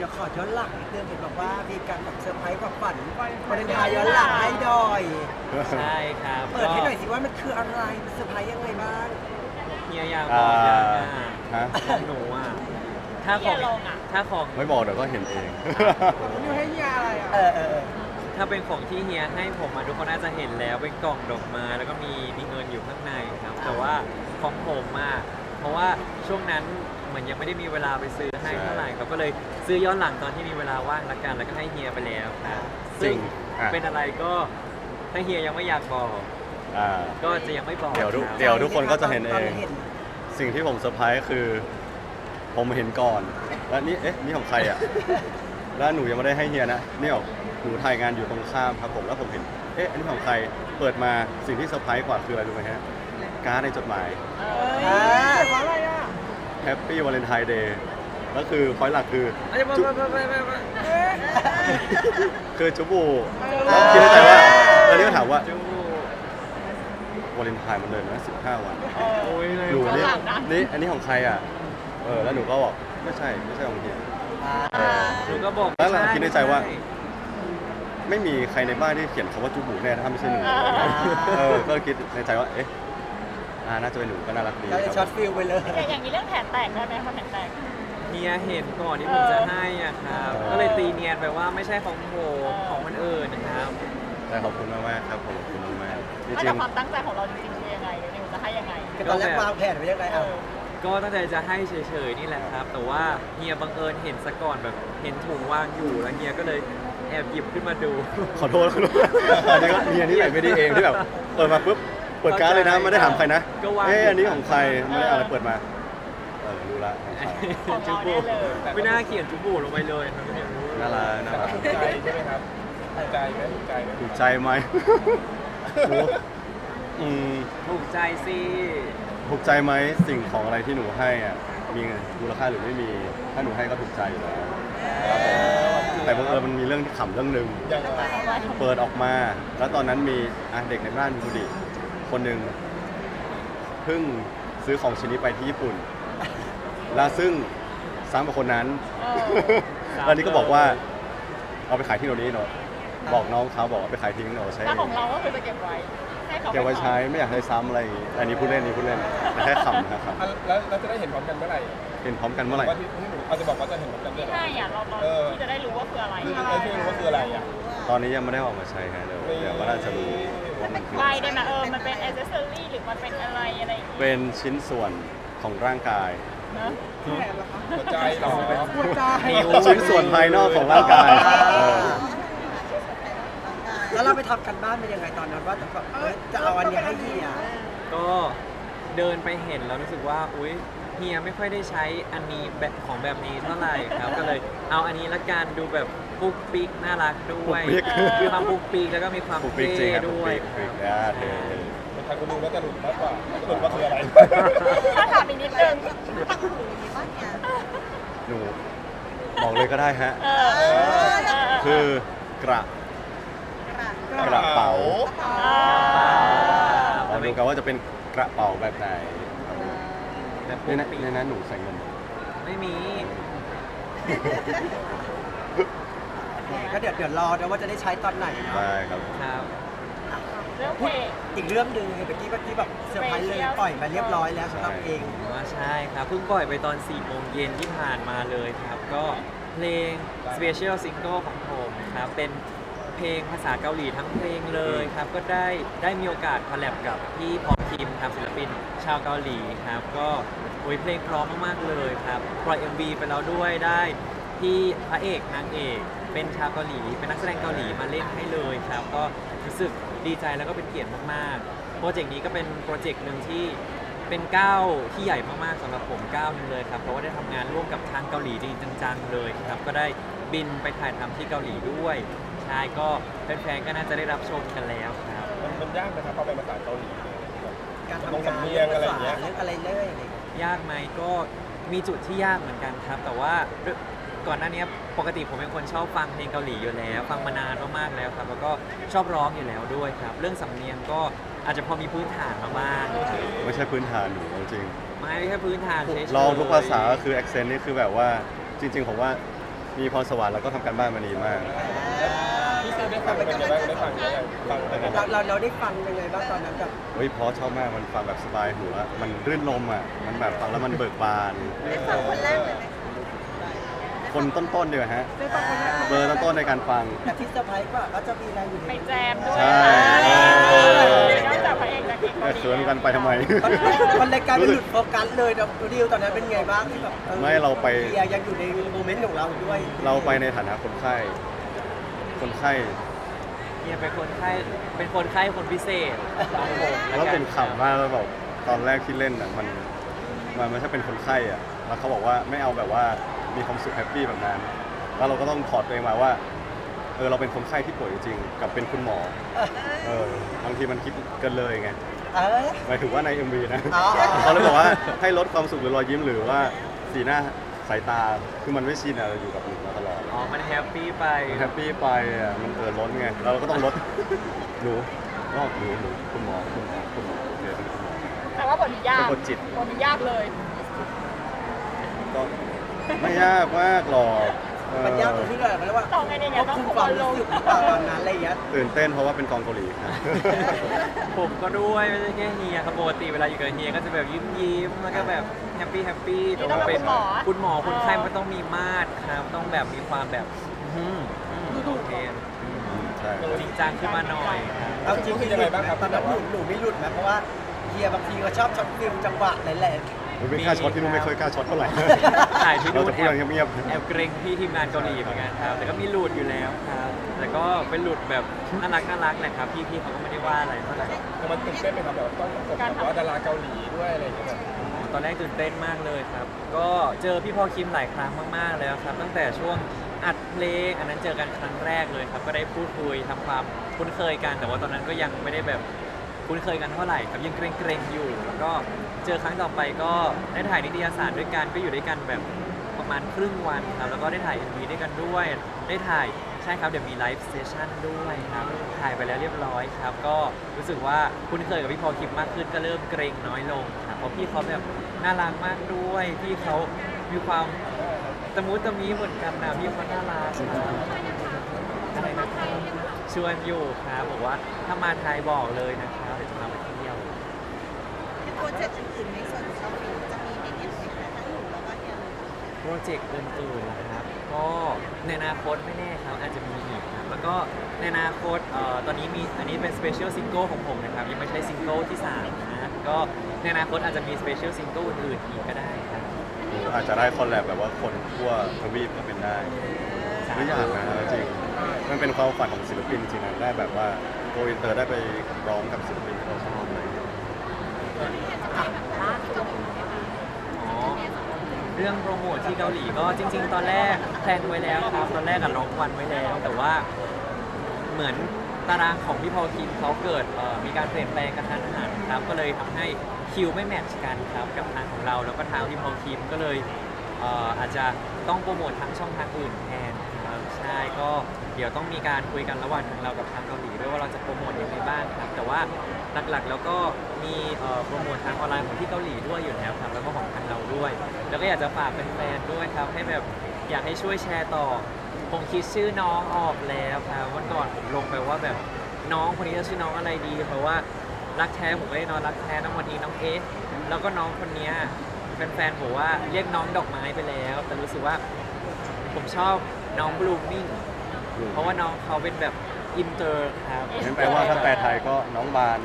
ดี๋ยวขอย้อนหลังนิดนึงเห็นบอกว่ามีการแบบเซอร์ไพรส์ความฝันวันเลนไทน์ย้อนหลังให้ดอยใช่ครับเปิดให้หน่อยสิว่ามันคืออะไรเซอร์ไพรส์ยังไงบ้างเฮียอยากบอกยังของหนูถ้าของไม่บอกเดี๋ยวก็เห็นเองนี่ให้เฮียอะไรถ้าเป็นของที่เฮียให้ผมทุกคนน่าจะเห็นแล้วเป็นกล่องดอกไม้แล้วก็มีเงินอยู่ข้างในครับแต่ว่าของผมเพราะว่าช่วงนั้นเหมือนยังไม่ได้มีเวลาไปซื้อให้เท่าไหร่ครับก็เลยซื้อย้อนหลังตอนที่มีเวลาว่างละกันแล้วก็ให้เฮียไปแล้วครับซึ่งเป็นอะไรก็ถ้าเฮียยังไม่อยากบอกก็จะยังไม่บอกเดี๋ยวทุกคนก็จะเห็นเองสิ่งที่ผมเซอร์ไพรส์คือผมเห็นก่อนแล้วนี่ของใครอ่ะแล้วหนูยังไม่ได้ให้เฮียนะนี่หนูถ่ายงานอยู่ตรงข้ามครับผมแล้วผมเห็นอันนี้ของใครเปิดมาสิ่งที่เซอร์ไพรส์กว่าคืออะไรรู้ไหมฮะการ์ดในจดหมายอะไรอ่ะแฮปปี้วาเลนไทน์เดย์แล้วคือพอยต์หลักคือคือจูบูคิดในใจว่าตอนนี้ก็ถามว่าวาเลนไทน์มันเลยนะ15 วันหนูนี่อันนี้ของใครอ่ะแล้วหนูก็บอกไม่ใช่ของเฮียหนูก็บอกแล้วเราคิดในใจว่าไม่มีใครในบ้านที่เขียนคำว่าจูบูแน่ถ้าไม่ใช่หนูก็คิดในใจว่าน่าจะเป็นหนูก็น่ารักดีก็จะช็อตฟิลไปเลยอย่างนี้เรื่องแผนแตกได้ไหมคะแผนแตกเฮียเห็นก่อนที่ผมจะให้ครับก็เลยตีเนียนไปว่าไม่ใช่ของผมของคนอื่นนะครับแต่ขอบคุณมากๆครับขอบคุณมากๆจริงๆความตั้งใจของเราจริงๆคือยังไงนิวจะให้ยังไงตอนแรกวางแผนไว้ยังไงก็ตั้งใจจะให้เฉยๆนี่แหละครับแต่ว่าเฮียบังเอิญเห็นซะก่อนแบบเห็นถุงวางอยู่แล้วเฮียก็เลยแอบหยิบขึ้นมาดูขอโทษอันนี้ก็เฮียนี่ไหนไม่ได้เองที่แบบเปิดมาปุ๊บเปิดการ์ดเลยนะไม่ได้ถามใครนะอันนี้ของใครไม่ได้อะไรเปิดมารู้ละจูบูไม่น่าเขียนจูบูลงไปเลยครับไม่รู้น่ารักถูกใจใช่ไหมครับถูกใจไหมถูกใจไหมถูกใจสิถูกใจไหมสิ่งของอะไรที่หนูให้มีมูลค่าหรือไม่มีถ้าหนูให้ก็ถูกใจอยู่แล้วแต่บังเอิญมันมีเรื่องที่ขำเรื่องหนึ่งเปิดออกมาแล้วตอนนั้นมีเด็กในบ้านมีบุตรคนหนึ่งเพิ่งซื้อของชิ้นนี้ไปที่ญี่ปุ่นแล้วซึ่งซ้ำกับคนนั้นแล้วนี้ก็บอกว่าเอาไปขายที่โน่นนี้เนาะบอกน้องเขาบอกว่าไปขายทิ้งเนาะใช่แต่ของเราก็คือจะเก็บไว้ใช้ไม่อยากให้ซ้ำอะไรอย่างงี้อันนี้พูดเล่นแต่แค่ขำนะครับแล้วจะได้เห็นพร้อมกันเมื่อไหร่เห็นพร้อมกันเมื่อไหร่ว่าที่หนูอาจจะบอกว่าจะเห็นพร้อมกันเมื่อไหร่ใช่เราที่จะได้รู้ว่าคืออะไรที่รู้ว่าคืออะไรตอนนี้ยังไม่ได้ออกมาใช้ฮะเดี๋ยวก็น่าจะรู้ว่ามันคือใบได้ไหมมันเป็นแอคเซสซอรี่หรือมันเป็นอะไรเป็นชิ้นส่วนของร่างกายหัวใจหรอชิ้นส่วนภายนอกของร่างกายแล้วเราไปทำกันบ้านเป็นยังไงตอนนั้นว่าจะเอาอันนี้ให้เฮียก็เดินไปเห็นแล้วรู้สึกว่าอุ๊ยเฮียไม่ค่อยได้ใช้อันนี้แบบนี้เท่าไหร่ครับก็เลยเอาอันนี้ละกันดูแบบปุ๊กปิ๊กน่ารักด้วยมีความปุ๊กปิ๊กแล้วก็มีความเท่ด้วยทางคุณลุงก็จะหลุดมากกว่าหลุดว่าคืออะไรถ้าถามอีกนิดนึงหนูบอกเลยก็ได้ฮะคือกระเป๋าเราดูกันว่าจะเป็นกระเป๋าแบบไหนในนั้นหนูใส่เงินไม่มีก็เดี๋ยวรอนะว่าจะได้ใช้ตอนไหนได้ครับอีกเรื่องหนึ่งเมื่อกี้ที่แบบเซอร์ไพรส์เลยปล่อยมาเรียบร้อยแล้วสำหรับเองใช่ครับเพิ่งปล่อยไปตอน4 โมงเย็นที่ผ่านมาเลยครับก็เพลง Special Single ของผมครับเป็นเพลงภาษาเกาหลีทั้งเพลงเลยครับก็ได้มีโอกาสคอลแลบกับพี่พอคิมครับศิลปินชาวเกาหลีครับก็เพลงเพราะมากๆเลยครับปล่อย MV ไปแล้วด้วยได้ที่พระเอกนางเอกเป็นชาวเกาหลีเป็นนักแสดงเกาหลีมาเล่นให้เลยครับก็รู้สึกดีใจแล้วก็เป็นเกียรติมากๆโปรเจกต์นี้ก็เป็นโปรเจกต์หนึ่งที่เป็นก้าวที่ใหญ่มากๆสำหรับผมก้าวนึงเลยครับเพราะว่าได้ทำงานร่วมกับทางเกาหลีจริงจังๆเลยครับก็ได้บินไปถ่ายทำที่เกาหลีด้วยใช่ก็แฟนๆก็น่าจะได้รับชมกันแล้วครับมันยากไหมครับพอเป็นภาษาเกาหลีการทำงานเรื่องอะไรเงี้ยเรื่องอะไรเลยยากไหมก็มีจุดที่ยากเหมือนกันครับแต่ว่าก่อนหน้านี้ปกติผมเป็นคนชอบฟังเพลงเกาหลีอยู่แล้วฟังมานานมากๆแล้วครับแล้วก็ชอบร้องอยู่แล้วด้วยครับเรื่องสำเนียงก็อาจจะพอมีพื้นฐานมาบ้างไม่ใช่พื้นฐานหนูจริงไม่แค่พื้นฐานลองทุกภาษาก็คือ accent นี่คือแบบว่าจริงๆผมว่ามีพรสวรรค์แล้วก็ทำการบ้านมาดีมากพี่เซอร์ได้ฟังเป็นยังไงบ้างได้ฟังยังไงฟังเป็นยังไงเราได้ฟังยังไงบ้างตอนนั้นกับเฮ้ยเพราะชอบมากมันฟังแบบสบายหูอะมันรื่นลมอ่ะมันแบบฟังแล้วมันเบิกบานได้ฟังคนแรกเลยไหมคนต้นๆเดียวฮะเบอร์ต้นๆในการฟังแต่ที่เซอร์ไพรส์กว่าก็จะมีอะไรอยู่ในไปแจมด้วยใช่นอกจากพระเอกนางเอกแต่เขินกันไปทำไมมันรายการมันหลุดโฟกัสเลยนะดิวตอนนั้นเป็นไงบ้างที่แบบไม่เราไปเฮียยังอยู่ในโมเมนต์ของเราด้วยเราไปในฐานะคนไข้เนี่ยเป็นคนไข้คนพิเศษของผมแล้วเป็นขำมากแล้วแบบตอนแรกที่เล่นอ่ะมันไม่ใช่เป็นคนไข้อ่ะแล้วเขาบอกว่าไม่เอาแบบว่ามีความสุขแฮปปี้แบบนั้นแล้วเราก็ต้องถอดตัวเองมาว่าเราเป็นคนไข้ที่ป่วยจริงๆกับเป็นคุณหมอบางทีมันคิดเกินเลยไง หมายถึงว่าใน MV นะอ๋อเขาเลยบอกว่าให้ลดความสุขหรือรอยยิ้มหรือว่าสีหน้าสายตาคือมันไม่ชินอะอยู่กับหนูมาตลอดอ๋อมันแฮปปี้ไปมันแฮปปี้ไปอ่ะมันล้นไงแล้วเราก็ต้องลดหนูคุณหมอโอเคเป็นคุณหมอแต่ว่าบทนี้ยากเป็นบทจิตบทนี้ยากเลยก็ไม่ยากมากหรอกมันยากตรงที่เราเรียกว่าต้องไงเนี่ยควบต้องคุมคุมความอารมรู้ณ์สึกหรือเปล่าตอนนั้นอะไรอย่างเงี้ยตื่นเต้นเพราะว่าเป็นกองเกาหลีครับผมก็ด้วยไม่ใช่แค่เฮียครับปกติเวลาอยู่กับเฮียก็จะแบบยิ้มแล้วก็แบบแฮปปี้แต่ว่าเป็นคุณหมอคนไข้มันต้องมีมาตรครับต้องแบบมีความแบบโอเคใช่จริงจังขึ้นมาหน่อยครับเอาจริงๆยังไงบ้างครับตอนนั้นหนูไม่หลุดนะเพราะว่าเฮียบางทีก็ชอบช็อตฟิลจังหวะแหละไม่กล้าช็อตที่นู่นไม่เคยกล้าช็อตเท่าไหร่ถ่ายที่เรานู่นจะพูดกันเงียบแอบเกรงพี่ทีมงานเกาหลีเหมือนกันครับ แต่ก็มีหลุดอยู่แล้วครับ แต่ก็เป็นหลุดแบบน่ารักแหละครับ พี่เขาก็ไม่ได้ว่าอะไรเท่าไหร่แต่มันตื่นเต้นไหมครับแบบต้องประกบกับว่าดาราเกาหลีด้วยอะไรอย่างเงี้ยแบบตอนแรกตื่นเต้นมากเลยครับ ก็เจอพี่พอคิมหลายครั้งมากๆแล้วครับ ตั้งแต่ช่วงอัดเพลงอันนั้นเจอกันครั้งแรกเลยครับ ก็ได้พูดคุยทำความคุ้นเคยกัน แต่ว่าตอนนั้นก็ยังไม่ได้แบบคุ้นเคยกันเท่าไหร่ครับยังเกรงๆอยู่ แล้วก็เจอครั้งต่อไปก็ได้ถ่ายนิตยสารด้วยกันก็อยู่ด้วยกันแบบประมาณครึ่งวันครับแล้วก็ได้ถ่าย MV ด้วยกันด้วยได้ถ่ายใช่ครับเดี๋ยวมีไลฟ์เซสชั่นด้วยครับถ่ายไปแล้วเรียบร้อยครับก็รู้สึกว่าคุ้นเคยกับพี่พอคิมมากขึ้นก็เริ่มเกรงน้อยลงครับเพราะพี่เขาแบบน่ารักมากด้วยพี่เขามีความตะมุตะมีเหมือนกันนะพี่เขาน่ารักอะไรนะครับชวนอยู่ครับบอกว่าถ้ามาไทยบอกเลยนะครับเดี๋ยวจะมาเที่ยวมีโปรเจกต์อื่นๆในส่วนของเกาหลีจะมีให้เห็นไหมคะทั้งหนูแล้วก็เฮียโปรเจกต์อื่นๆนะครับ ก็ในอนาคตไม่แน่ครับอาจจะมีอีกครับแล้วก็ในอนาคตตอนนี้มีอันนี้เป็นสเปเชียลซิงเกิลของผมนะครับยังไม่ใช่ซิงเกิลที่3นะก็ในอนาคตอาจจะมีสเปเชียลซิงเกิลอื่นๆอีกก็ได้ครับๆอาจจะได้คอลแลบแบบว่าคนทั่วทวีปก็เป็นได้ไม่อยากนะจริงมันเป็นความฝันของศิลปินจริงนะได้แบบว่าโกอินเตอร์ได้ไปร้องกับศิลปินที่เราชอบเลยอ๋อเรื่องโปรโมทที่เกาหลีก็จริง ๆ ตอนแรกแพลนไว้แล้วครับตอนแรกล็อกวันไว้แล้ว แต่ว่าเหมือนตารางของพี่พอลคิมเขาเกิดมีการเปลี่ยนแปลงกระทันหันครับก็เลยทำให้คิวไม่แมทช์กันครับกับทางของเราแล้วก็ทางพี่พอลคิมก็เลยอาจจะต้องโปรโมททางช่องทางอื่นแทนครับใช่ก็เดี๋ยวต้องมีการคุยกันระหว่างทางเรากับทางเกาหลีด้วยว่าเราจะโปรโมทยังไงบ้างครับแต่ว่าหลักๆแล้วก็มีโปรโมททางออนไลน์ของที่เกาหลีด้วยอยู่แล้วครับแล้วก็ของทางเราด้วย แล้วก็อยากจะฝากแฟนๆด้วยครับให้แบบอยากให้ช่วยแชร์ต่อผมคิดชื่อน้องออกแล้วครับวันก่อนผมลงไปว่าแบบน้องคนนี้จะชื่อน้องอะไรดีเพราะว่ารักแท้ผมไม่ได้นอนรักแท้น้องวันนี้น้องเอสแล้วก็น้องคนนี้แฟนๆบอกว่าเรียกน้องดอกไม้ไปแล้วแต่รู้สึกว่าผมชอบน้องบลูมิ่งเพราะว่าน้องเขาเป็นแบบอินเตอร์ครับงั้นแปลว่าถ้าแปลไทยก็น้องบาน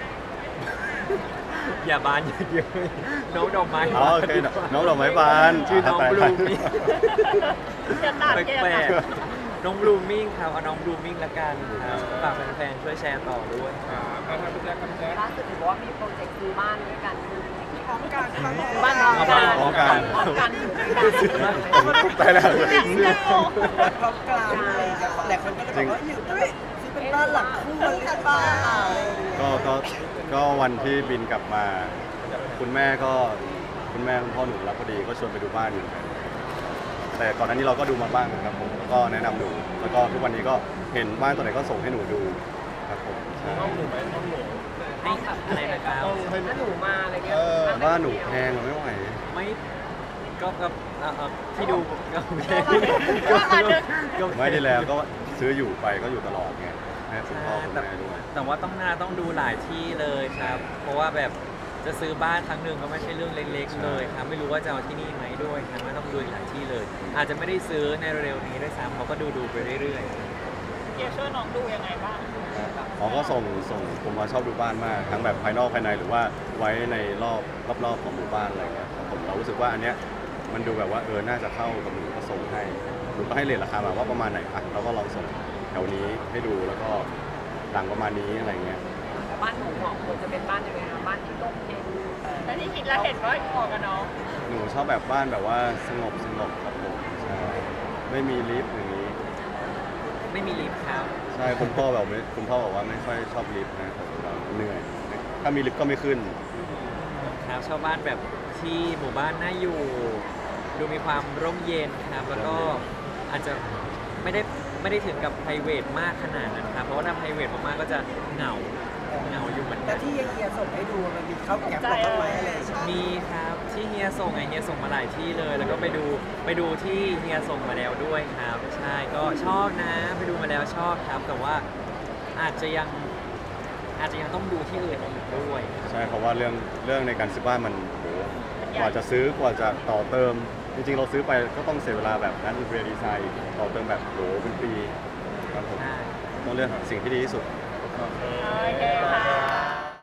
อย่าบานเยอะๆน้องดอกไม้อ๋อโอเคน้องดอกไม้บานชื่อน้องบลูมิ่งจะตัดแปลกๆน้องบลูมิ่งครับเอาน้องบลูมิ่งละกันครับฝากแฟนๆช่วยแชร์ต่อด้วยทางพี่แจ๊คครับพี่แจ๊คล่าสุดถือว่ามีโปรเจกต์ซื้อบ้านด้วยกันพร้อมกันทั้งหมดบ้านพร้อมกันพร้อมกันพร้อมกันด้วยกันไปแล้วพร้อมกลางอะไรอย่างเงี้ยหลายคนก็เลยบอกว่าอยู่ด้วยซื้อเป็นบ้านหลังคู่กันบ้านอะไรอย่างเงี้ยก็วันที่บินกลับมา คุณแม่คุณพ่อหนูรับพอดีก็ชวนไปดูบ้านอยู่แต่ก่อนหน้านี้เราก็ดูมาบ้างนะครับผมแล้วก็แนะนำหนูแล้วก็ทุกวันนี้ก็เห็นบ้านตัวไหนก็ส่งให้หนูดูครับผมใช่ห้องหนูไหมห้องหนูให้อะไรนะครับต้องให้ถ้าหนูมาอะไรเงี้ยบ้านหนูแพงอะไม่ไหวไม่ก็ที่ดูก็ไม่ได้ไม่ได้แล้วก็ซื้ออยู่ไปก็อยู่ตลอดไงให้คุณพ่อคุณแต่แม่ด้วยแต่ว่าต้องดูหลายที่เลยครับ เพราะว่าแบบจะซื้อบ้านครั้งหนึ่งก็ไม่ใช่เรื่องเล็กๆเลยครับไม่รู้ว่าจะเอาที่นี่ไหมด้วยครับไม่ต้องดูหลายที่เลย อาจจะไม่ได้ซื้อในเร็วๆนี้ด้วยซ้ำเขาก็ดูไปเรื่อยๆเกียร์ช่วยน้องดูยังไงบ้างอ๋อก็ส่งผมมาชอบดูบ้านมากทั้งแบบภายนอกภายในหรือว่าไว้ในรอบของหมู่บ้านอะไรเงี้ยครับผมเรารู้สึกว่าอันเนี้ยมันดูแบบว่าน่าจะเข้ากับหนูก็ส่งให้หนูก็ให้เรทราคามาว่าประมาณไหนอ่ะเราก็ลองส่งแถวนี้ให้ดูแล้วก็ดังประมาณนี้อะไรเงี้ยบ้านหนูของควรจะเป็นบ้านยังไงคะบ้านที่ร่มเย็นแล้วที่คิดแล้วเห็นว่าเหมาะกับน้องหนูชอบแบบบ้านแบบว่าสงบครับผมใช่ไม่มีลิฟต์อย่างนี้ไม่มีลิฟต์ครับใช่คุณพ่อบอกว่าไม่ค่อยชอบลิฟต์นะผมเราเหนื่อยถ้ามีลิฟต์ก็ไม่ขึ้นครับชาวบ้านแบบที่หมู่บ้านน่าอยู่ ดูมีความร่มเย็นครับ แล้วก็อาจจะไม่ได้ถึงกับ private มากขนาดนั้นครับ เพราะว่าถ้า private มากๆก็จะเหงาอยู่เหมือนกัแต่นที่เฮียส่งให้ดูมันมีเข้าแก็บเราบ้างไหมอะไรอย่างเงี้ยมีครับที่เฮียส่งเฮียส่งมาหลายที่เลย แล้วก็ไปดูที่เฮียส่งมาแล้วด้วยครับใช่ก็ชอบนะไปดูมาแล้วชอบครับ แต่ว่าอาจจะยังต้องดูที่อื่นอีกด้วยใช่เพราะว่าเรื่องในการซื้อบ้านมันโหกว่าจะซื้อกว่าจะต่อเติม จริงๆเราซื้อไปก็ต้องเสียเวลาแบบนั้นเรียนดีไซน์ต่อเติมแบบโหเป็นปีครับผมใช่ต้องเลือกสิ่งที่ดีที่สุดโอเคค่ะ